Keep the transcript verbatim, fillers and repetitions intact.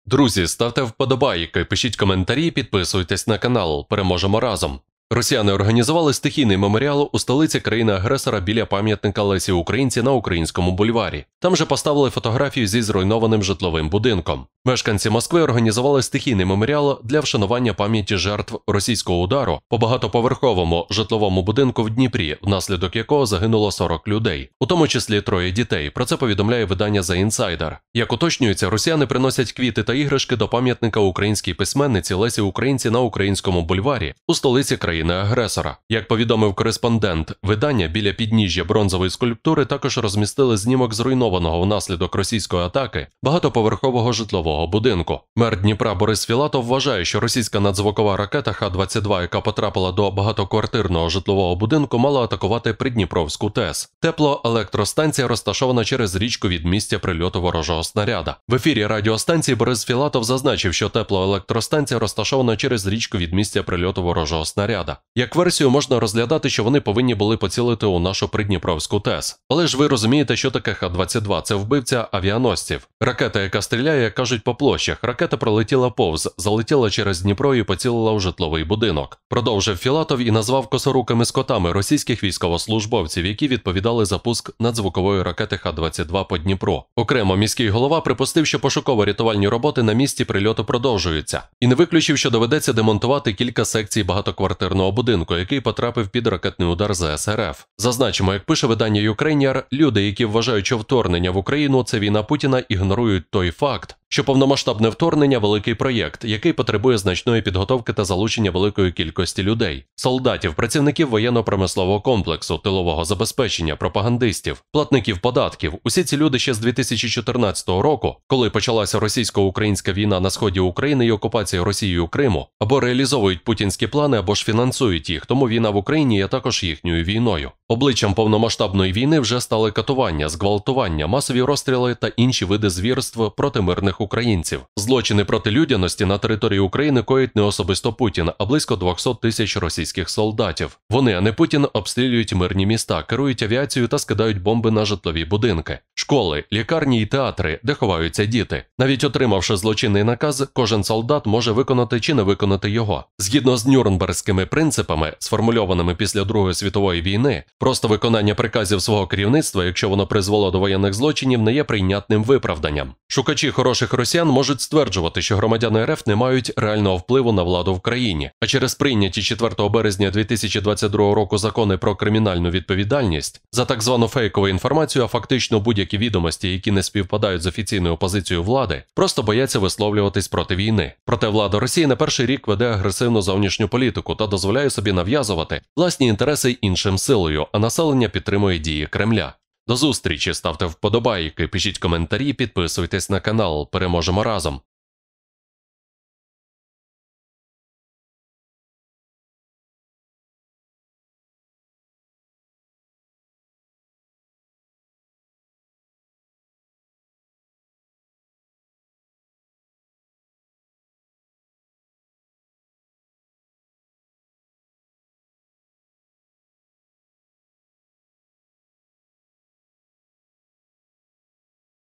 Друзі, ставте вподобайки, пишіть коментарі, підписуйтесь на канал. Переможемо разом! Росіяни організували стихійний меморіал у столиці країни-агресора біля пам'ятника Лесі Українці на Українському бульварі. Там же поставили фотографію зі зруйнованим житловим будинком. Мешканці Москви організували стихійний меморіал для вшанування пам'яті жертв російського удару по багатоповерховому житловому будинку в Дніпрі, внаслідок якого загинуло сорок людей, у тому числі троє дітей. Про це повідомляє видання The Insider. Як уточнюється, росіяни приносять квіти та іграшки до пам'ятника українській письменниці Лесі Українці на Українському бульварі у столиці країни-агресора. Як повідомив кореспондент видання, біля підніжжя бронзової скульптури також розмістили знімок зруйнованого внаслідок російської атаки багатоповерхового житлового будинку. Мер Дніпра Борис Філатов вважає, що російська надзвукова ракета Х двадцять два, яка потрапила до багатоквартирного житлового будинку, мала атакувати Придніпровську ТЕС. Теплоелектростанція розташована через річку від місця прильоту ворожого снаряда. В ефірі радіостанції Борис Філатов зазначив, що теплоелектростанція розташована через річку від місця прильоту ворожого снаряда. Як версію можна розглядати, що вони повинні були поцілити у нашу Придніпровську ТЕС. Але ж ви розумієте, що таке Х двадцять два – це вбивця авіаносців. Ракета, яка стріляє, як кажуть, по площах. Ракета пролетіла повз, залетіла через Дніпро і поцілила у житловий будинок. Продовжив Філатов і назвав косорукими скотами російських військовослужбовців, які відповідали за пуск надзвукової ракети Х двадцять два по Дніпру. Окремо міський голова припустив, що пошуково-рятувальні роботи на місці прильоту продовжуються. І не виключив, що доведеться демонтувати кілька секцій багатоквартирного будинку, який потрапив під ракетний удар З С Р Ф. Зазначимо, як пише видання Ukrainian, люди, які вважають, що вторгнення в Україну – це війна Путіна, ігнорують той факт, що повномасштабне вторгнення – великий проєкт, який потребує значної підготовки та залучення великої кількості людей, солдатів, працівників воєнно-промислового комплексу, тилового забезпечення, пропагандистів, платників податків. Усі ці люди ще з дві тисячі чотирнадцятого року, коли почалася російсько-українська війна на сході України і окупація Росією Криму, або реалізовують путінські плани, або ж фінансують їх, тому війна в Україні є також їхньою війною. Обличчям повномасштабної війни вже стали катування, зґвалтування, масові розстріли та інші види звірств проти мирних українців. Злочини проти людяності на території України коїть не особисто Путін, а близько двісті тисяч російських солдатів. Вони, а не Путін, обстрілюють мирні міста, керують авіацією та скидають бомби на житлові будинки, школи, лікарні і театри, де ховаються діти. Навіть отримавши злочинний наказ, кожен солдат може виконати чи не виконати його. Згідно з Нюрнберзькими принципами, сформульованими після Другої світової війни, просто виконання приказів свого керівництва, якщо воно призвело до воєнних злочинів, не є прийнятним виправданням. Шукачі хороших росіян можуть стверджувати, що громадяни Р Ф не мають реального впливу на владу в країні, а через прийняті четвертого березня дві тисячі двадцять другого року закони про кримінальну відповідальність за так звану фейкову інформацію, а фактично будь-які відомості, які не співпадають з офіційною позицією влади, просто бояться висловлюватись проти війни. Проте влада Росії не перший рік веде агресивну зовнішню політику та дозволяє собі нав'язувати власні інтереси іншим силою, а населення підтримує дії Кремля. До зустрічі, ставте вподобайки, пишіть коментарі, підписуйтесь на канал. Переможемо разом!